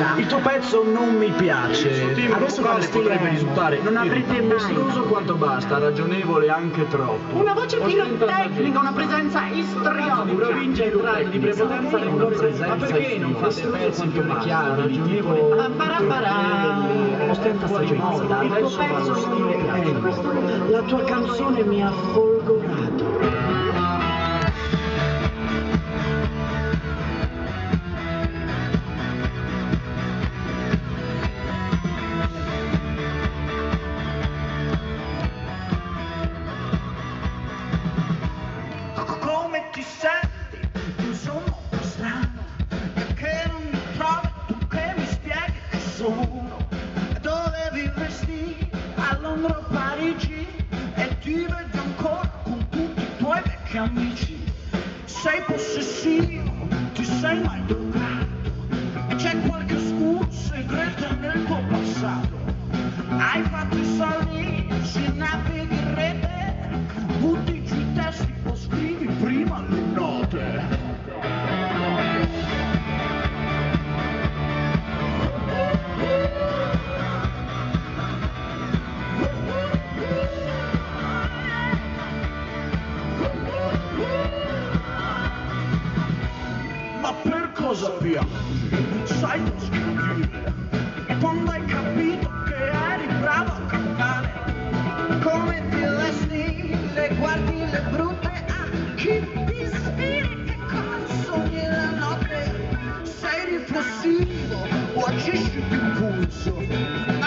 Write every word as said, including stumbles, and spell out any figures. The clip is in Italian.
Il tuo pezzo non mi piace. Adesso Adesso potrebbe risultare non avrete mai escluso quanto basta, ragionevole anche troppo. Una voce pirotecnica, una presenza istrionica. Di provincia in grado di prepotenza e Una presenza ma perché non fate esclusa pezzi più quanto chiari, basta, tipo Paraparà. ostenta fuori moda, Il tuo adesso pezzo va non mi piace. La tua canzone mi ha folgorato. Come ti senti? Io sono un po' strano, perché non mi trovi tu che mi spieghi che sono, dove vivresti, a Londra o Parigi, e ti vedo ancora con tutti i tuoi vecchi amici. Sei possessivo, ti sei mai drogato, e c'è qualche oscuro segreto nel tuo passato. Hai fatto i soldi, si navighi in rete, butti giù i testi o scrivi prima le note. Ma per cosa piangi? Sai tu scrivere? E quando hai capito che eri bravo a cantare, come ti vesti, le guardi le brutte a chi ti ispiri, che cosa sogni la notte? Sei riflessivo o agisci di impulso?